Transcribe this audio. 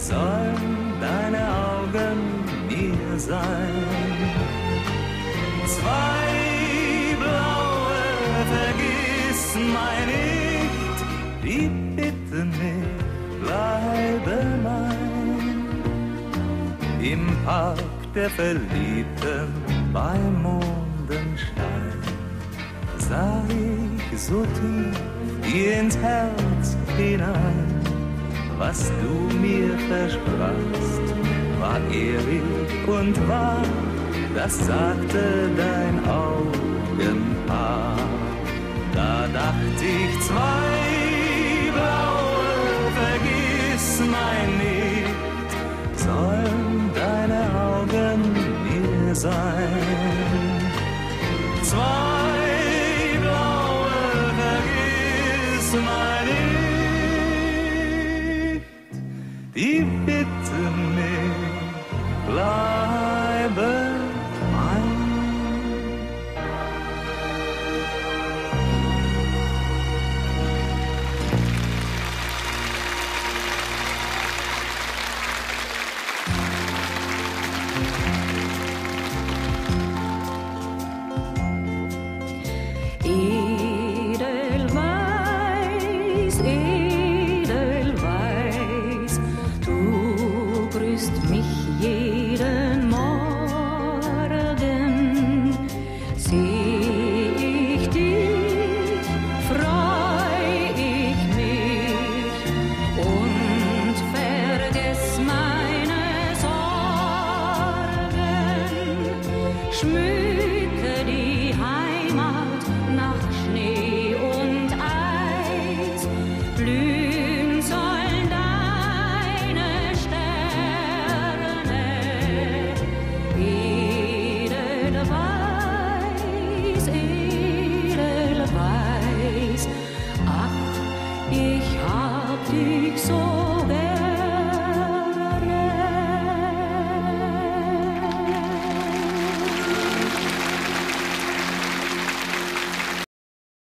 sollen deine Augen mir sein. Zwei blaue, vergiss mein nicht, die bitten mich, bleibe mein. Im Park der Verliebten beim Mondenschein sah ich so tief dir ins Herz hinein. Was du mir versprachst, war ehrlich und wahr, das sagte dein Augenpaar. Da dacht ich, zwei blaue, vergiss mein nicht, sollen deine Augen mir sein. Zwei blaue, vergiss mein nicht, die bitten mich, bleibe mein. Edelweiß